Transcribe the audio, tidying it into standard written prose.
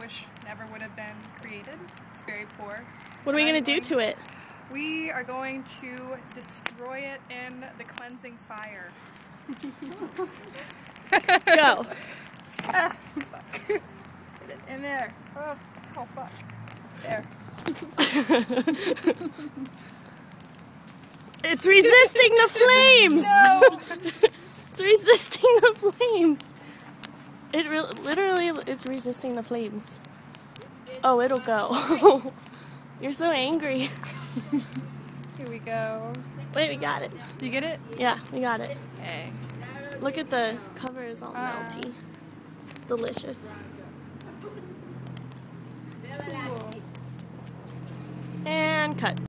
fish never would have been created. It's very poor. What are we going to do to it? We are going to destroy it in the cleansing fire. Go. Ah, fuck. Get it in there. Oh fuck. There. It's resisting the flames! No! It's resisting the flames! It literally is resisting the flames. Oh, it'll go. You're so angry. Here we go. Wait, we got it. You get it? Yeah, we got it. Okay. Look at the cover is all melty. Delicious. Cool. And cut.